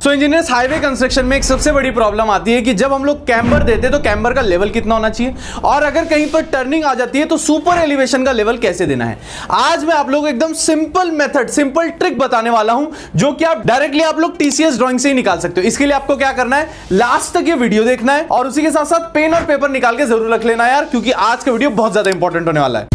सो engineers, highway construction में एक सबसे बड़ी प्रॉब्लम आती है कि जब हम लोग कैम्बर देते हैं तो कैम्बर का लेवल कितना होना चाहिए, और अगर कहीं पर टर्निंग आ जाती है तो सुपर एलिवेशन का लेवल कैसे देना है। आज मैं आप लोगों को एकदम सिंपल मेथड, सिंपल ट्रिक बताने वाला हूं जो कि आप डायरेक्टली आप लोग टीसीएस ड्राइंग से ही निकाल सकते हो। इसके लिए आपको क्या करना है, लास्ट तक ये वीडियो देखना है और उसी के साथ साथ पेन और पेपर निकाल के जरूर रख लेना यार, क्योंकि आज का वीडियो बहुत ज्यादा इंपॉर्टेंट होने वाला है।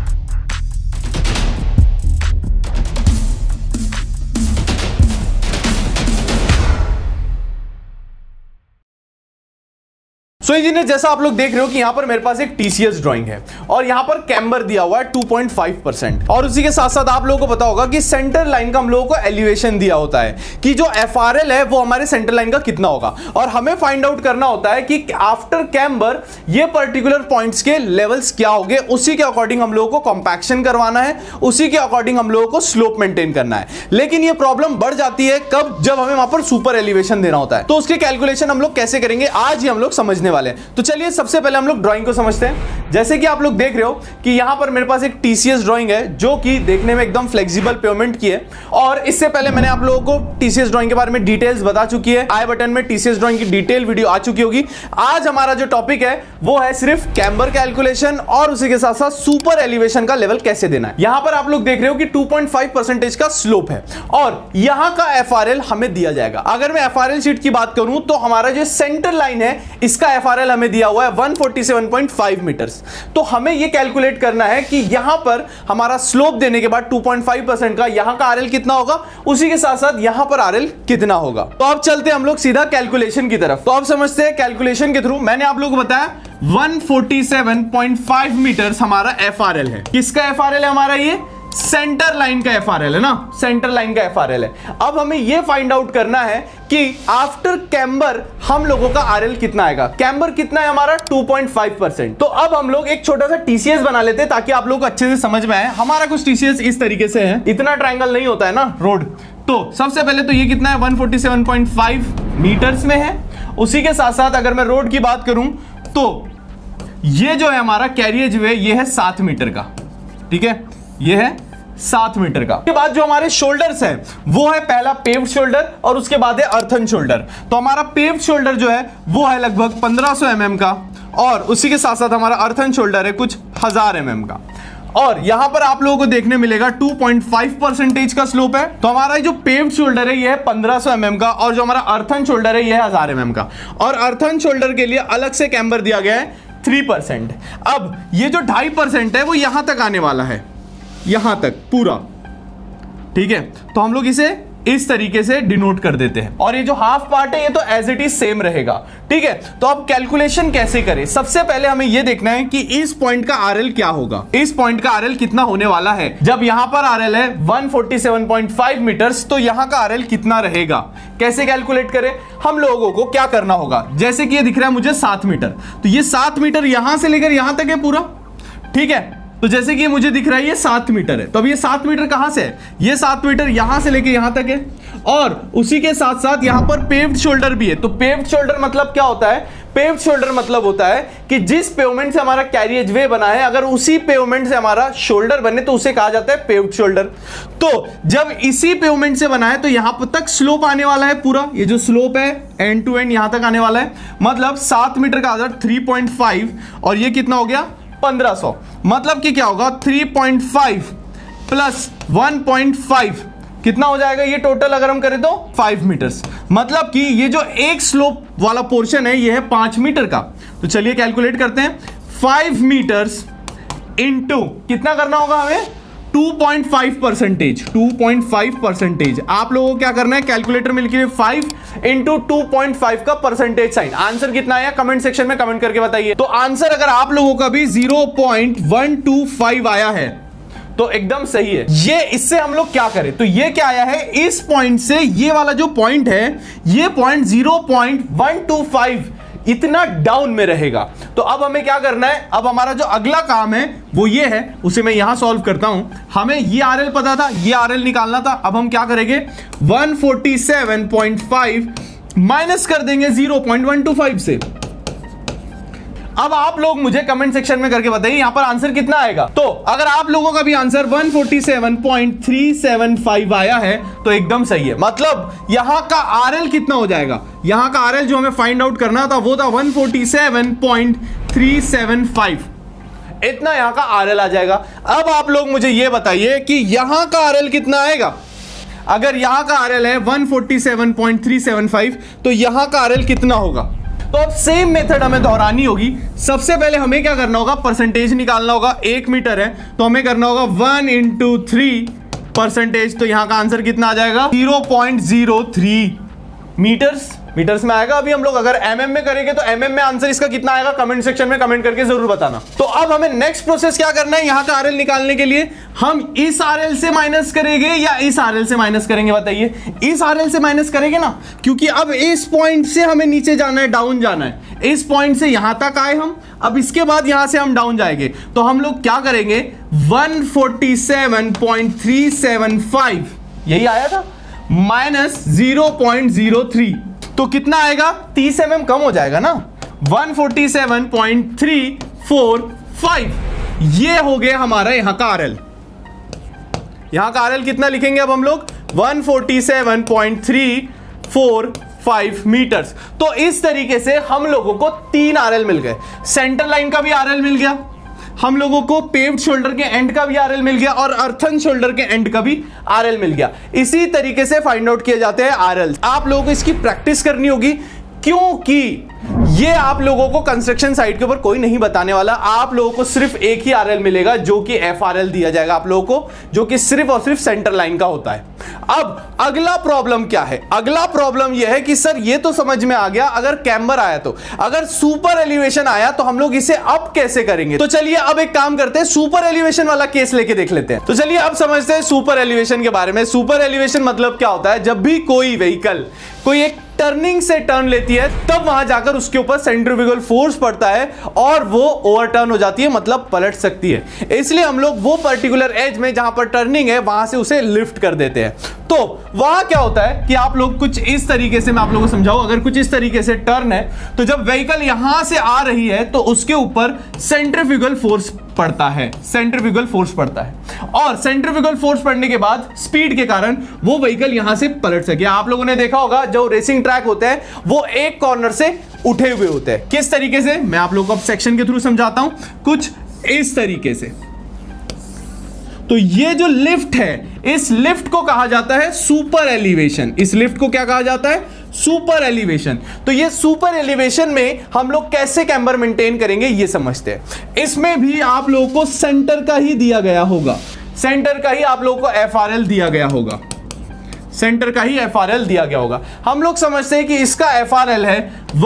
सो इंजीनियर, जैसा आप लोग देख रहे हो कि यहां पर मेरे पास एक टीसीएस ड्राइंग है और यहां पर कैम्बर दिया हुआ है 2.5%, और उसी के साथ साथ आप लोगों को पता होगा कि सेंटर लाइन का हम लोगों को एलिवेशन दिया होता है कि जो एफआरएल है वो हमारे सेंटर लाइन का कितना होगा, और हमें फाइंड आउट करना होता है कि आफ्टर कैम्बर ये पर्टिकुलर पॉइंट्स के लेवल्स क्या होंगे, उसी के अकॉर्डिंग हम लोगों को कॉम्पैक्शन करवाना है, उसी के अकॉर्डिंग हम लोगों को स्लोप मेंटेन करना है। लेकिन ये प्रॉब्लम बढ़ जाती है कब, जब हमें वहां पर सुपर एलिवेशन देना होता है। तो उसके कैलकुलेशन हम लोग कैसे करेंगे आज ही हम लोग समझने वाले हैं। तो चलिए सबसे पहले हम लोग ड्राइंग को समझते हैं। जैसे कि आप लोग देख रहे हो कि यहां पर मेरे पास एक टीसीएस ड्राइंग है जो कि देखने में एकदम फ्लेक्सिबल पेमेंट की है, और इससे पहले मैंने आप लोगों को टीसीएस ड्राइंग के बारे में डिटेल्स बता चुकी है। आई बटन में टीसीएस ड्राइंग की डिटेल वीडियो आ चुकी होगी। आज हमारा जो टॉपिक है वो है सिर्फ कैम्बर कैलकुलेशन और उसी के साथ साथ सुपर एलिवेशन का लेवल कैसे देना है। यहां पर आप लोग देख रहे हो कि 2.5% का स्लोप है और यहां का एफआरएल हमें दिया जाएगा। अगर मैं एफआरएल शीट की बात करूं तो हमारा जो सेंटर लाइन है इसका एफआरएल हमें दिया हुआ है 147.5 मीटर्स। तो हमें यह कैलकुलेट करना है कि यहां पर हमारा स्लोप देने के बाद 2.5% का यहां का आरएल कितना होगा, उसी के साथ साथ यहां पर आरएल कितना होगा। तो अब चलते हैं हम लोग सीधा कैलकुलेशन की तरफ। तो अब समझते हैं कैलकुलेशन के थ्रू। मैंने आप लोगों को बताया 147.5 मीटर्स हमारा एफआरएल है। किसका एफआरएल है हमारा, ये सेंटर लाइन का एफआरएल है ना, सेंटर लाइन का एफआरएल है। अब हमें यह फाइंड आउट करना है कि आफ्टर कैम्बर हम लोगों का आरएल कितना आएगा। कैम्बर कितना है हमारा 2.5%। तो अब हम लोग एक छोटा सा टीसीएस बना लेते हैं ताकि आप लोग अच्छे से समझ में आए। हमारा कुछ टीसीएस इस तरीके से है, इतना ट्रायंगल नहीं होता है ना रोड। तो सबसे पहले तो ये कितना है 147.5 मीटर्स में है। उसी के साथ साथ अगर मैं रोड की बात करूं तो ये जो है हमारा कैरियज वे ये है 7 मीटर का, ठीक है, ये है 7 मीटर का। उसके बाद जो हमारे शोल्डर्स हैं वो है पहला पेव्ड शोल्डर और उसके बाद है अर्थन शोल्डर। तो हमारा पेव्ड शोल्डर जो है वो है लगभग 1500 mm का, और उसी के साथ साथ हमारा अर्थन शोल्डर है कुछ 1000 mm का। और यहां पर आप लोगों को देखने मिलेगा 2.5% का स्लोप है। तो हमारा जो पेव्ड शोल्डर है ये है 1500 mm का, और जो हमारा अर्थन शोल्डर है ये है 1000 mm का, और अर्थन शोल्डर के लिए अलग से कैम्बर दिया गया है 3%। अब ये जो 2.5% है वो यहां तक आने वाला है, यहां तक पूरा, ठीक है। तो हम लोग इसे इस तरीके से डिनोट कर देते हैं, और ये जो हाफ पार्ट है ये तो एज इट इज सेम रहेगा, ठीक है। तो अब कैलकुलेशन कैसे करें, सबसे पहले हमें ये देखना है कि इस पॉइंट का आरएल क्या होगा, इस पॉइंट का आरएल कितना होने वाला है। जब यहां पर आरएल है 147.5 मीटर्स तो यहां का आरएल कितना रहेगा, कैसे कैलकुलेट करें। हम लोगों को क्या करना होगा, जैसे कि ये दिख रहा है मुझे 7 मीटर, तो ये 7 मीटर यहां से लेकर यहां तक है पूरा, ठीक है। तो जैसे कि मुझे दिख रहा है ये 7 मीटर है, तो अब ये 7 मीटर कहां से है, ये 7 मीटर यहां से लेके यहां तक है, और उसी के साथ साथ यहां पर पेव्ड शोल्डर भी है। तो पेव्ड शोल्डर मतलब क्या होता है, पेव्ड शोल्डर मतलब होता है कि जिस पेवमेंट से हमारा कैरियज वे बना है अगर उसी पेवमेंट से हमारा शोल्डर बने तो उसे कहा जाता है पेव्ड शोल्डर। तो जब इसी पेवमेंट से बना है तो यहां पर तक स्लोप आने वाला है पूरा, ये जो स्लोप है एंड टू एंड यहां तक आने वाला है, मतलब 7 मीटर का आधार 3.5 और ये कितना हो गया 1500, मतलब कि क्या होगा 3.5 प्लस 1.5 कितना हो जाएगा, ये टोटल अगर हम करें तो 5 मीटर्स, मतलब कि ये जो एक स्लोप वाला पोर्शन है ये है 5 मीटर का। तो चलिए कैलकुलेट करते हैं, 5 मीटर्स इंटू कितना करना होगा हमें 2.5%। आप लोगों को क्या करना है, कैलकुलेटर में लिखिए 5 इंटू 2.5 का परसेंटेज साइन। आंसर कितना आया कमेंट सेक्शन में कमेंट करके बताइए। तो आंसर अगर आप लोगों का भी 0.125 आया है तो एकदम सही है। ये इससे हम लोग क्या करें, तो ये क्या आया है, इस पॉइंट से ये वाला जो पॉइंट है ये पॉइंट 0.125 इतना डाउन में रहेगा। तो अब हमें क्या करना है, अब हमारा जो अगला काम है वो ये है, उसे मैं यहां सॉल्व करता हूं। हमें ये आरएल पता था, ये आरएल निकालना था। अब हम क्या करेंगे 147.5 माइनस कर देंगे 0.125 से। अब आप लोग मुझे कमेंट सेक्शन में करके बताइए यहां पर आंसर कितना आएगा। तो अगर आप लोगों का भी आंसर 147.375 आया है तो एकदम सही है। मतलब यहां का RL कितना हो जाएगा, यहां का RL जो हमें फाइंड आउट करना था वो था 147.375, इतना यहां का RL आ जाएगा। अब आप लोग मुझे यह बताइए कि यहां का RL कितना आएगा। अगर यहां का RL है 147.375 तो यहां का RL कितना होगा। तो अब सेम मेथड हमें दोहरानी होगी। सबसे पहले हमें क्या करना होगा, परसेंटेज निकालना होगा। 1 मीटर है तो हमें करना होगा 1 × 3%। तो यहां का आंसर कितना आ जाएगा 0.03 मीटर्स में आएगा। अभी हम लोग अगर mm में करेंगे तो mm में आंसर इसका कितना आएगा कमेंट सेक्शन में कमेंट करके जरूर बताना। तो अब हमें नेक्स्ट प्रोसेस क्या करना है, यहां का RL निकालने के लिए हम इस RL से माइनस करेंगे या इस RL से माइनस करेंगे, बताइए। इस RL से माइनस करेंगे ना, क्योंकि अब इस पॉइंट से हमें नीचे जाना है, डाउन जाना है। इस पॉइंट से यहां तक आए हम, अब इसके बाद यहां से हम डाउन जाएंगे तो हम लोग क्या करेंगे 147.375 यही आया था माइनस 0.03 तो कितना आएगा 30 mm कम हो जाएगा ना, 147.345 ये हो गया हमारा यहां का RL। यहां का RL कितना लिखेंगे अब हम लोग 147.345 मीटर्स। तो इस तरीके से हम लोगों को 3 RL मिल गए। सेंटर लाइन का भी RL मिल गया, हम लोगों को पेव्ड शोल्डर के एंड का भी RL मिल गया और अर्थन शोल्डर के एंड का भी RL मिल गया। इसी तरीके से फाइंड आउट किए जाते हैं RL। आप लोगों को इसकी प्रैक्टिस करनी होगी क्योंकि ये आप लोगों को कंस्ट्रक्शन साइट के ऊपर कोई नहीं बताने वाला। आप लोगों को सिर्फ एक ही RL मिलेगा जो कि FRL दिया जाएगा आप लोगों को, जो कि सिर्फ और सिर्फ सेंटर लाइन का होता है। अब अगला प्रॉब्लम क्या है, अगला प्रॉब्लम यह है कि सर ये तो समझ में आ गया, अगर कैम्बर आया तो, अगर सुपर एलिवेशन आया तो हम लोग इसे अप कैसे करेंगे। तो चलिए अब एक काम करते हैं, सुपर एलिवेशन वाला केस लेके देख लेते हैं। तो चलिए अब समझते हैं सुपर एलिवेशन के बारे में। सुपर एलिवेशन मतलब क्या होता है, जब भी कोई व्हीकल कोई एक टर्निंग से टर्न लेती है तब वहां जाकर उसके ऊपर सेंट्रीफ्यूगल फोर्स पड़ता है और वो ओवरटर्न हो जाती है, मतलब पलट सकती है। इसलिए हम लोग वो पर्टिकुलर एज में जहां पर टर्निंग है वहां से उसे लिफ्ट कर देते हैं। तो वहां क्या होता है कि आप लोग कुछ इस तरीके से, मैं आप लोगों को समझाऊं, अगर कुछ इस तरीके से टर्न है तो जब व्हीकल यहां से आ रही है तो उसके ऊपर सेंट्रीफ्यूगल फोर्स पड़ता है, सेंट्रीफ्यूगल फोर्स पड़ता है और सेंट्रीफ्यूगल फोर्स पड़ने के बाद स्पीड के कारण वो व्हीकल यहां से पलट सके। आप लोगों ने देखा होगा जो रेसिंग ट्रैक होते हैं वो एक कॉर्नर से उठे हुए होते हैं। किस तरीके से, मैं आप लोगों को अब सेक्शन के थ्रू समझाता हूं, कुछ इस तरीके से। तो ये जो लिफ्ट है, इस लिफ्ट को कहा जाता है सुपर एलिवेशन। इस लिफ्ट को क्या कहा जाता है, सुपर एलिवेशन। तो ये सुपर एलिवेशन में हम लोग कैसे कैम्बर मेंटेन करेंगे ये समझते हैं। इसमें भी आप लोगों को सेंटर का ही दिया गया होगा, सेंटर का ही आप लोगों को FRL दिया गया होगा, सेंटर का ही FRL दिया गया होगा। हम लोग समझते हैं कि इसका FRL है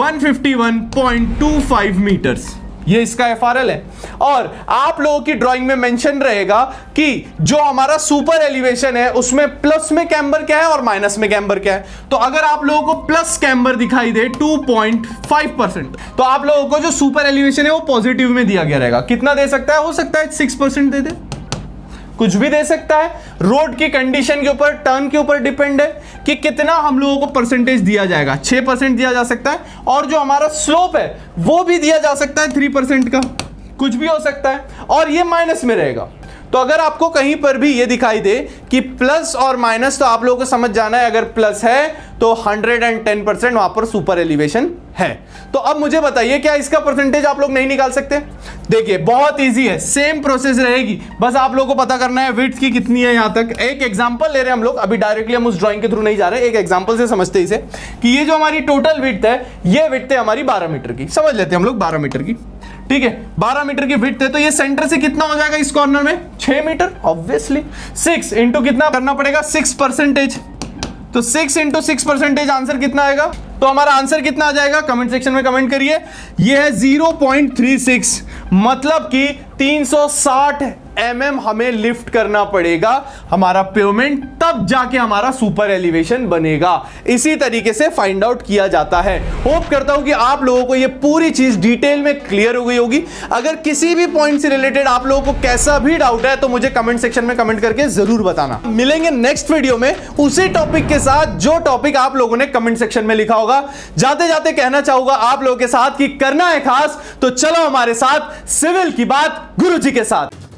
151.25 मीटर्स, ये इसका FRL है। और आप लोगों की ड्राइंग में मेंशन रहेगा कि जो हमारा सुपर एलिवेशन है उसमें प्लस में कैम्बर क्या है और माइनस में कैम्बर क्या है। तो अगर आप लोगों को प्लस कैम्बर दिखाई दे 2.5%, तो आप लोगों को जो सुपर एलिवेशन है वो पॉजिटिव में दिया गया रहेगा। कितना दे सकता है, हो सकता है 6% दे दे, कुछ भी दे सकता है। रोड की कंडीशन के ऊपर, टर्न के ऊपर डिपेंड है कि कितना हम लोगों को परसेंटेज दिया जाएगा। 6% दिया जा सकता है और जो हमारा स्लोप है वो भी दिया जा सकता है 3% का, कुछ भी हो सकता है और ये माइनस में रहेगा। तो अगर आपको कहीं पर भी ये दिखाई दे कि प्लस और माइनस, तो आप लोगों को समझ जाना है अगर प्लस है तो 110% वहां पर सुपर एलिवेशन है। तो अब मुझे बताइए क्या इसका परसेंटेज आप लोग नहीं निकाल सकते। देखिए बहुत इजी है, सेम प्रोसेस रहेगी, बस आप लोगों को पता करना है विड्थ की कितनी है। यहां तक एक एग्जांपल ले रहे हैं हम लोग, अभी डायरेक्टली हम उस ड्राइंग के थ्रू नहीं जा रहे, एक एग्जांपल से समझते हैं इसे कि ये जो हमारी टोटल विड्थ है, ये विड्थ है हमारी 12 मीटर की, समझ लेते हैं हम लोग 12 मीटर की, ठीक है। 12 मीटर की विड्थ है तो ये सेंटर से कितना हो जाएगा इस कॉर्नर में 6 मीटर, ऑब्वियसली 6 इंटू कितना करना पड़ेगा 6%। तो 6 इंटू 6% आंसर कितना आएगा, तो हमारा आंसर कितना आ जाएगा कमेंट सेक्शन में कमेंट करिए। ये है 0.36, मतलब कि 360 mm हमें लिफ्ट करना पड़ेगा हमारा पेमेंट, तब जाके हमारा सुपर एलिवेशन बनेगा। इसी तरीके से फाइंड आउट किया जाता है। होप करता हूं कि आप लोगों को ये पूरी चीज डिटेल में क्लियर हो गई होगी। अगर किसी भी पॉइंट से रिलेटेड आप लोगों को कैसा भी डाउट है तो मुझे कमेंट सेक्शन में कमेंट करके जरूर बताना। मिलेंगे नेक्स्ट वीडियो में उसी टॉपिक के साथ जो टॉपिक आप लोगों ने कमेंट सेक्शन में लिखा होगा। जाते जाते कहना चाहूंगा आप लोगों के साथ कि करना है खास तो चलो हमारे साथ सिविल की बात गुरुजी के साथ।